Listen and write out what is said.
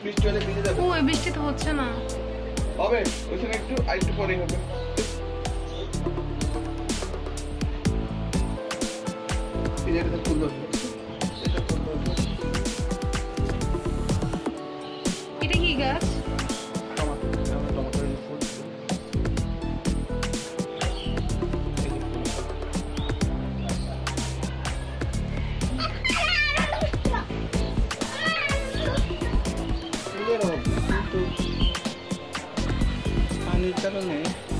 বৃষ্টি হলে ভিজে যাবে। ওই বৃষ্টি তো হচ্ছে না। হবে ওইখানে একটু আরেকটু পরেই হবে। এটা ফুল ধরবে। এটা কি গাছ? পানির কারণে